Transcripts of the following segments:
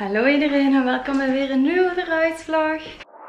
Hallo iedereen en welkom bij weer een nieuwe verhuisvlog.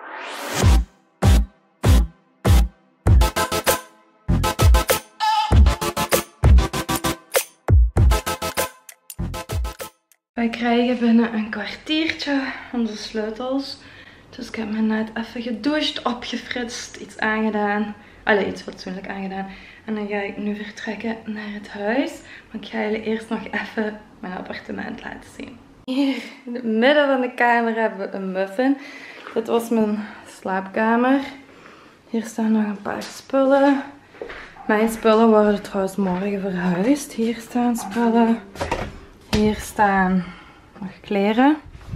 Wij krijgen binnen een kwartiertje onze sleutels. Dus ik heb me net even gedoucht, opgefrist, iets aangedaan. Allee, iets fatsoenlijk aangedaan. En dan ga ik nu vertrekken naar het huis. Maar ik ga jullie eerst nog even mijn appartement laten zien. Hier in het midden van de kamer hebben we een muffin. Dit was mijn slaapkamer. Hier staan nog een paar spullen. Mijn spullen worden trouwens morgen verhuisd. Hier staan spullen. Hier staan nog kleren.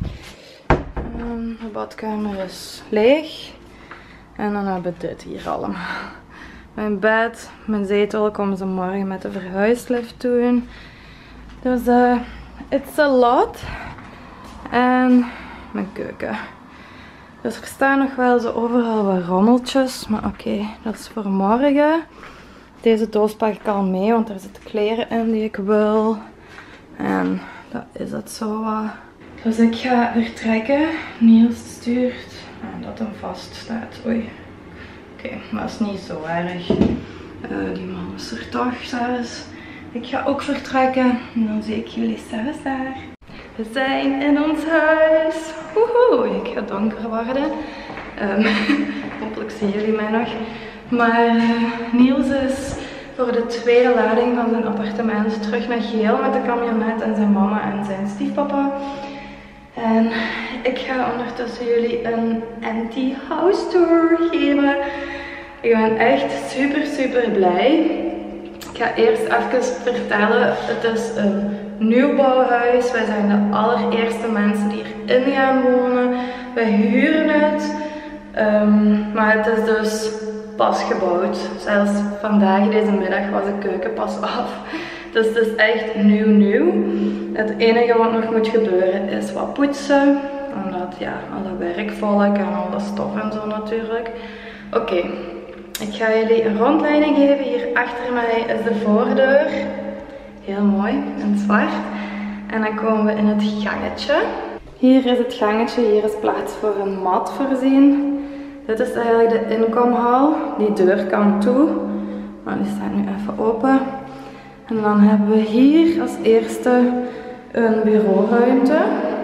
De badkamer is leeg. En dan hebben we dit hier allemaal. Mijn bed, mijn zetel komen ze morgen met de verhuislift doen. Dus it's a lot. En mijn keuken. Dus er staan nog wel zo overal wat rommeltjes. Maar oké, dat is voor morgen. Deze doos pak ik al mee, want er zitten kleren in die ik wil. En dat is het zo wat. Dus ik ga vertrekken. Niels stuurt. En dat hem vast staat. Oei. Oké, maar dat is niet zo erg. Die man is er toch zelfs. Ik ga ook vertrekken. En dan zie ik jullie zelfs daar. We zijn in ons huis. Woehoe, ik ga donker worden. Hopelijk zien jullie mij nog. Maar Niels is voor de tweede lading van zijn appartement terug naar Geel met de camionet en zijn mama en zijn stiefpapa. En ik ga ondertussen jullie een empty house tour geven. Ik ben echt super blij. Ik ga eerst even vertellen, het is een nieuwbouwhuis. Wij zijn de allereerste mensen die erin gaan wonen. Wij huren het. Maar het is dus pas gebouwd. Zelfs vandaag, deze middag, was de keuken pas af. Dus het is echt nieuw. Het enige wat nog moet gebeuren is wat poetsen. Omdat ja, alle werkvolk en alle stof en zo natuurlijk. Oké, ik ga jullie een rondleiding geven. Hier achter mij is de voordeur. Heel mooi, in zwart. En dan komen we in het gangetje. Hier is het gangetje. Hier is plaats voor een mat voorzien. Dit is eigenlijk de inkomhal. Die deur kan toe. Maar die staat nu even open. En dan hebben we hier als eerste een bureauruimte.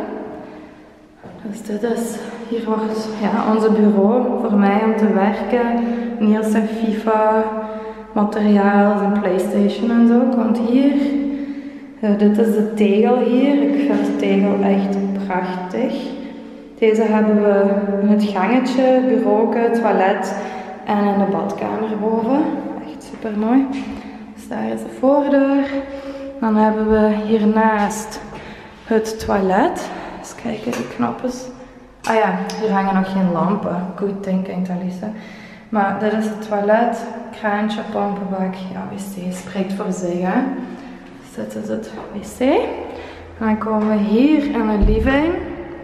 Dus dit is, hier wordt ja, onze bureau voor mij om te werken. Niels zijn FIFA, materiaal, zijn PlayStation en zo komt hier. Dit is de tegel hier. Ik vind de tegel echt prachtig. Deze hebben we in het gangetje, bureau, toilet en in de badkamer boven. Echt super mooi. Dus daar is de voordeur. Dan hebben we hiernaast het toilet. Eens kijken, de knopjes. Ah ja, hier hangen nog geen lampen. Good thinking, Talisa. Maar dit is het toilet. Kraantje, pompenbak. Ja, wc spreekt voor zich, hè. Dus dit is het wc. En dan komen we hier in de living.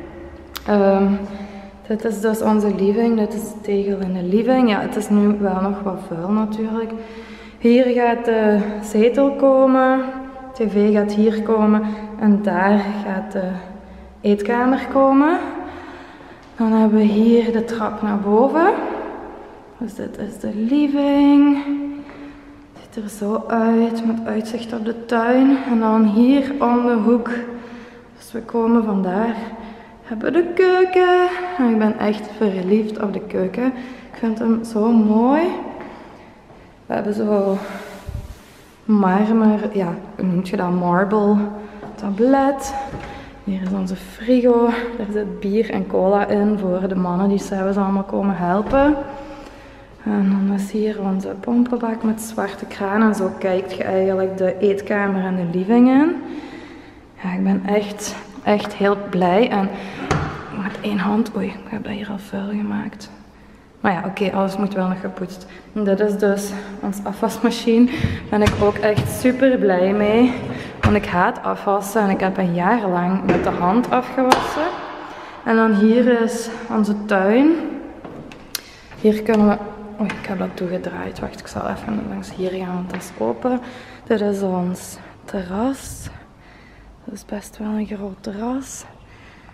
Dit is dus onze living. Dit is de tegel in de living. Ja, het is nu wel nog wat vuil natuurlijk. Hier gaat de zetel komen. TV gaat hier komen. En daar gaat de eetkamer komen. Dan hebben we hier de trap naar boven. Dus dit is de living. Het ziet er zo uit met uitzicht op de tuin. En dan hier om de hoek. Dus we komen vandaar. Hebben we de keuken. En ik ben echt verliefd op de keuken. Ik vind hem zo mooi. We hebben zo marmer, ja, hoe noemt je dat? Marble tablet. Hier is onze frigo. Daar zit bier en cola in voor de mannen die s'avonds allemaal komen helpen. En dan is hier onze pompenbak met zwarte kraan. En zo kijkt je eigenlijk de eetkamer en de living in. Ja, ik ben echt heel blij. En met één hand, oei, ik heb dat hier al vuil gemaakt. Maar ja, oké, alles moet wel nog gepoetst. En dit is dus onze afwasmachine. Daar ben ik ook echt super blij mee. Want ik haat afwassen en ik heb een jaar lang met de hand afgewassen. En dan hier is onze tuin. Hier kunnen we... Oei, ik heb dat toegedraaid. Wacht, ik zal even langs hier gaan, want dat is open. Dit is ons terras. Dat is best wel een groot terras.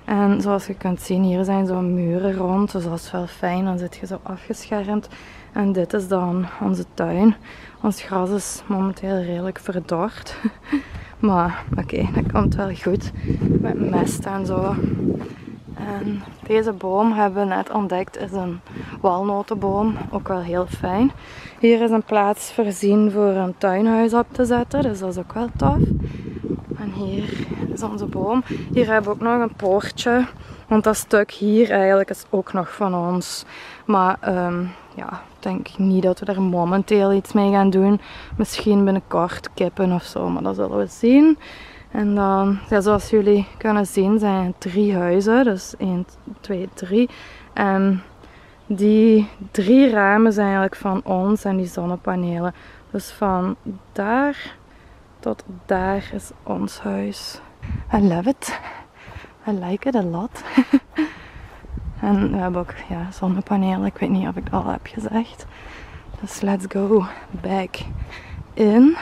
En zoals je kunt zien, hier zijn zo'n muren rond, dus dat is wel fijn, dan zit je zo afgeschermd. En dit is dan onze tuin. Ons gras is momenteel redelijk verdord. Maar oké, dat komt wel goed. Met mest en zo. En deze boom hebben we net ontdekt, is een walnotenboom. Ook wel heel fijn. Hier is een plaats voorzien voor een tuinhuis op te zetten, dus dat is ook wel tof. En hier is onze boom. Hier hebben we ook nog een poortje. Want dat stuk hier eigenlijk is ook nog van ons. Maar ja, ik denk niet dat we er momenteel iets mee gaan doen. Misschien binnenkort kippen of zo, maar dat zullen we zien. En dan, ja, zoals jullie kunnen zien, zijn er 3 huizen. Dus 1, 2, 3. En die 3 ramen zijn eigenlijk van ons en die zonnepanelen. Dus van daar tot daar is ons huis. I love it. I like it a lot. En we hebben ook zonnepanelen. Ik weet niet of ik dat al heb gezegd. Dus let's go back in.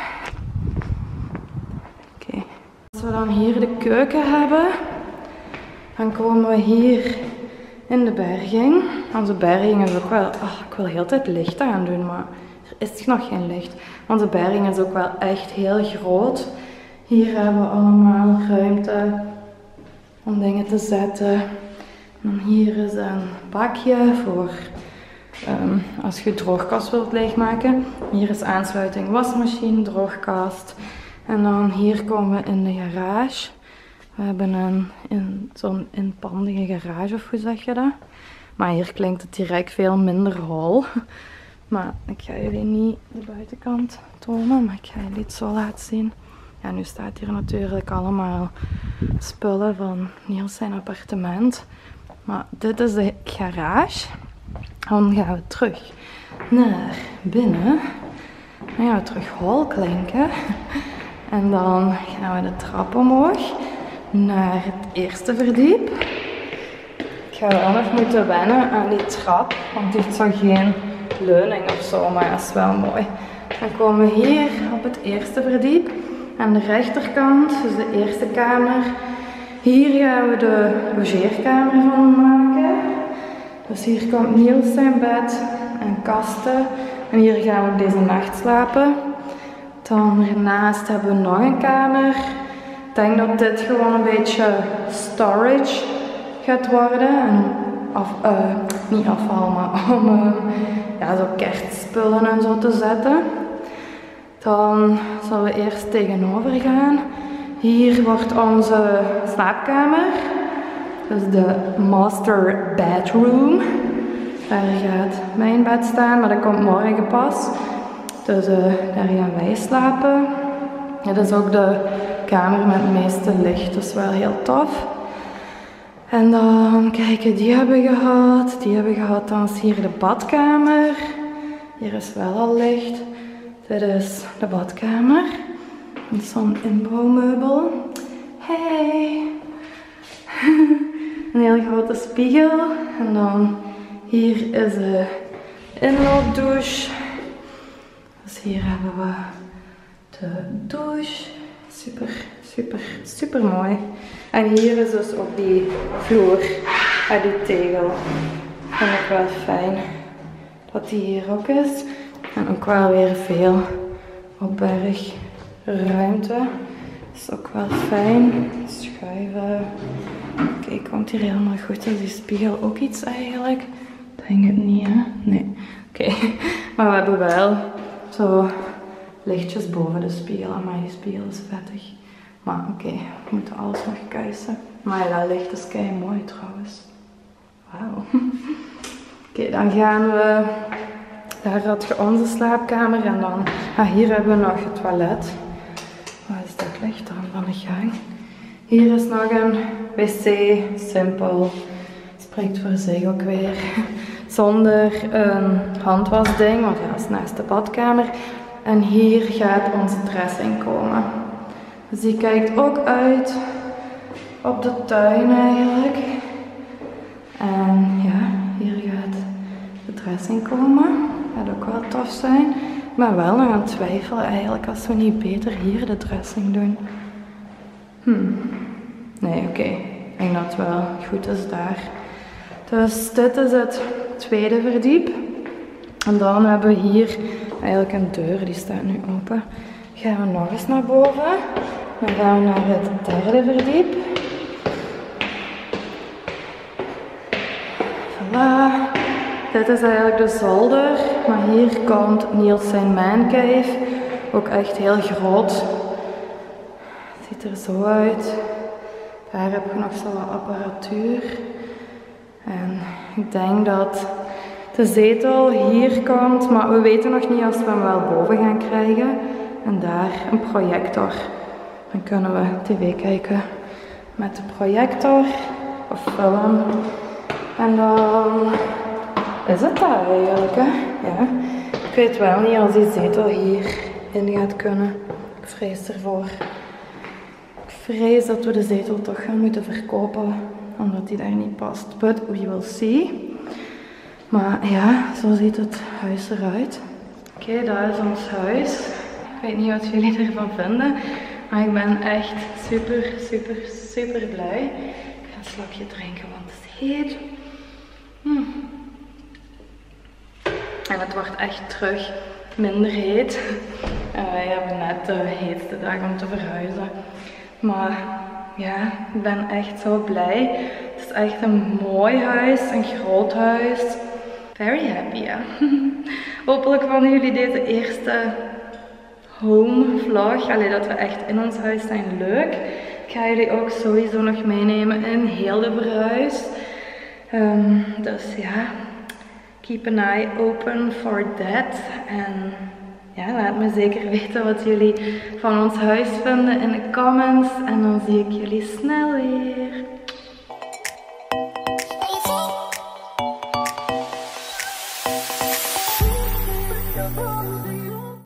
Oké. Als we dan hier de keuken hebben, dan komen we hier in de berging. Onze berging is ook wel... ik wil heel de tijd licht aan doen, maar er is nog geen licht. Onze berging is ook wel echt heel groot. Hier hebben we allemaal ruimte om dingen te zetten. En dan hier is een bakje voor als je droogkast wilt leegmaken. Hier is aansluiting wasmachine, droogkast. En dan hier komen we in de garage. We hebben zo'n inpandige garage, of hoe zeg je dat? Maar hier klinkt het direct veel minder hol. Maar ik ga jullie niet de buitenkant tonen, maar ik ga jullie het zo laten zien. Ja, nu staat hier natuurlijk allemaal spullen van Niels zijn appartement. Maar dit is de garage. Dan gaan we terug naar binnen. Dan gaan we terug hol klinken. En dan gaan we de trap omhoog naar het eerste verdiep. Ik ga wel nog moeten wennen aan die trap, want die heeft zo geen leuning of zo, maar dat is wel mooi. Dan komen we hier op het eerste verdiep. Aan de rechterkant, dus de eerste kamer. Hier gaan we de logeerkamer van maken. Dus hier komt Niels zijn bed en kasten. En hier gaan we op deze nacht slapen. Dan ernaast hebben we nog een kamer. Ik denk dat dit gewoon een beetje storage gaat worden. En niet afval, maar om zo kerstspullen en zo te zetten. Dan zullen we eerst tegenover gaan. Hier wordt onze slaapkamer. Dus de master bedroom. Daar gaat mijn bed staan, maar dat komt morgen pas. Dus daar gaan wij slapen. Ja, dat is ook de kamer met het meeste licht, dus wel heel tof. En dan, kijk, die hebben we gehad. Die hebben we gehad. Dan is hier de badkamer. Hier is wel al licht. Dit is de badkamer. Zo'n inbouwmeubel. Hey! Een heel grote spiegel. En dan hier is de inloopdouche. Dus hier hebben we de douche. Super, super, super mooi. En hier is dus ook die vloer uit die tegel. Vind ik wel fijn dat die hier ook is. En ook wel weer veel opbergruimte. Dat is ook wel fijn. Schuiven. Oké, komt hier helemaal goed. Is die spiegel ook iets eigenlijk? Denk het niet, hè? Nee. Oké. Maar we hebben wel zo lichtjes boven de spiegel. Maar die spiegel is vettig. Maar oké, we moeten alles nog kuisen. Maar ja, dat licht is kei mooi trouwens. Wauw. Oké, dan gaan we... Daar had je onze slaapkamer en dan... hier hebben we nog het toilet. Wat is dat licht dan van de gang? Hier is nog een wc, simpel. Spreekt voor zich ook weer. Zonder een handwasding, want ja, dat is naast de badkamer. En hier gaat onze dressing komen. Dus die kijkt ook uit op de tuin eigenlijk. En ja, hier gaat de dressing komen. Dat gaat ook wel tof zijn. Ik ben wel nog aan het twijfelen eigenlijk als we niet beter hier de dressing doen. Nee, oké. denk dat het wel goed is daar. Dus dit is het tweede verdiep. En dan hebben we hier eigenlijk een deur, die staat nu open. Gaan we nog eens naar boven. Dan gaan we naar het derde verdiep. Voilà. Dit is eigenlijk de zolder, maar hier komt Niels zijn mancave. Ook echt heel groot. Het ziet er zo uit. Daar heb ik nog zo wat apparatuur. En ik denk dat de zetel hier komt, maar we weten nog niet als we hem wel boven gaan krijgen. En daar een projector. Dan kunnen we tv kijken met de projector of film. En dan is het daar eigenlijk, hè? Ja. Ik weet wel niet als die zetel hier in gaat kunnen. Ik vrees ervoor. Ik vrees dat we de zetel toch gaan moeten verkopen, omdat die daar niet past. But we will see. Maar ja, zo ziet het huis eruit. Oké, dat is ons huis. Ik weet niet wat jullie ervan vinden, maar ik ben echt super blij. Ik ga een slokje drinken, want het is heet. En het wordt echt terug minder heet. Wij hebben net de heetste dag om te verhuizen. Maar ja, ik ben echt zo blij. Het is echt een mooi huis, een groot huis. Very happy, ja. Hopelijk vonden jullie deze eerste home vlog, dat we echt in ons huis zijn, leuk. Ik ga jullie ook sowieso nog meenemen in heel de verhuis. Dus ja, keep an eye open for that. En ja, laat me zeker weten wat jullie van ons huis vinden in de comments. En dan zie ik jullie snel weer.